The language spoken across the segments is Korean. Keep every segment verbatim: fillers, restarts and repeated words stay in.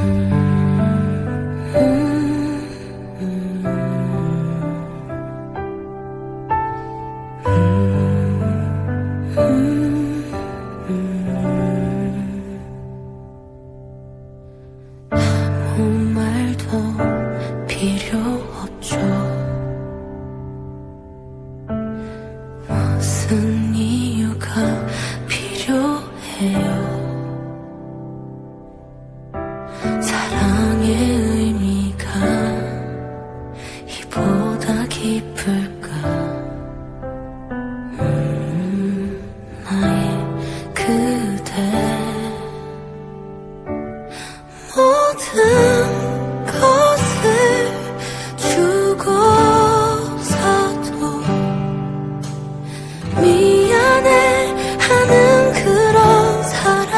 아무 말도 필요 없죠. 무슨 이유가 필요해요. 사랑의 의미가 이보다 깊을까. 음, 나의 그대 모든 것을 주고서도 미안해 하는 그런 사랑,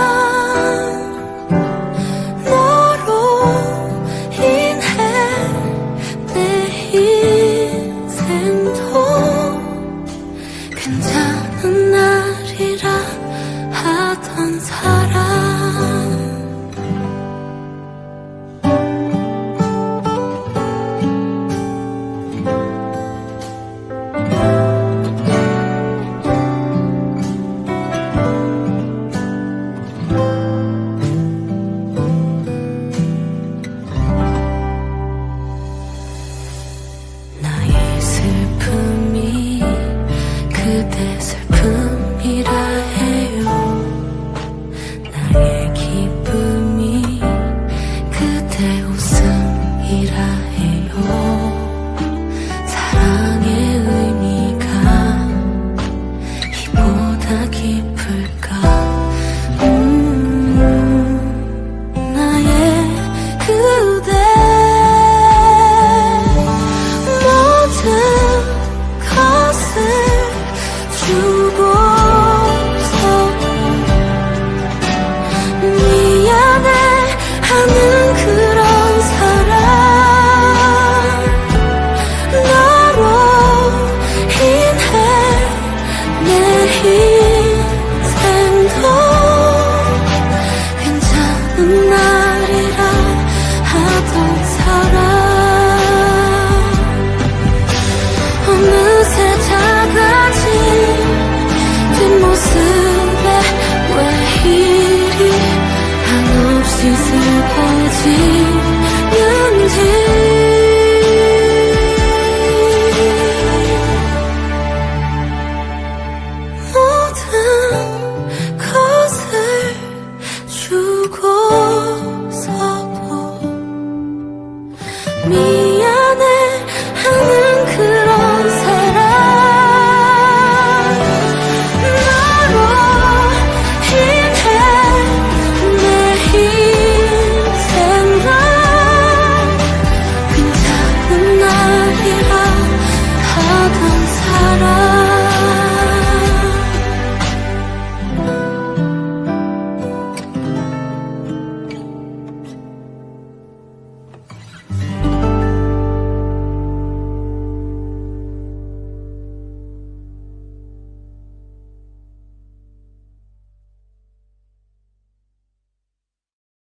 너로 인해 내 인생도 괜찮은 날이라 하던 사람. 나의 슬픔이 그대 슬픔이라 해요. 나의 기쁨이 그대 웃음이라 해요. 사랑의 의미가 이보다 깊을까. 음, 나의 그대 것을 주고서도 미안해 하는 그런 사랑, 너로 인해 내 인생도 괜찮은 날이라 하던 사람. 어느새 작아진 뒷모습에 왜 이리 한없이 슬퍼지.